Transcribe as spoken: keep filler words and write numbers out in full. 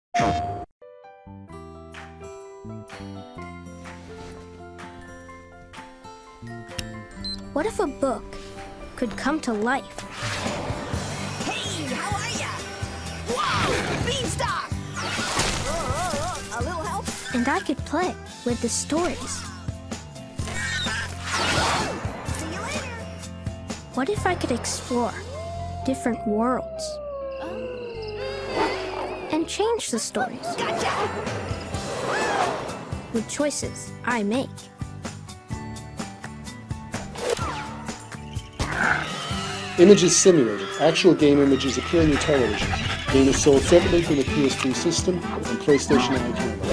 What if a book could come to life? Hey, how are ya? Whoa, beanstalk! Uh, a little help? And I could play with the stories. See you later. What if I could explore different worlds and change the stories Gotcha! with choices I make? Images simulated. Actual game images appear on your television. Game is sold separately from the P S three system and PlayStation Eye camera.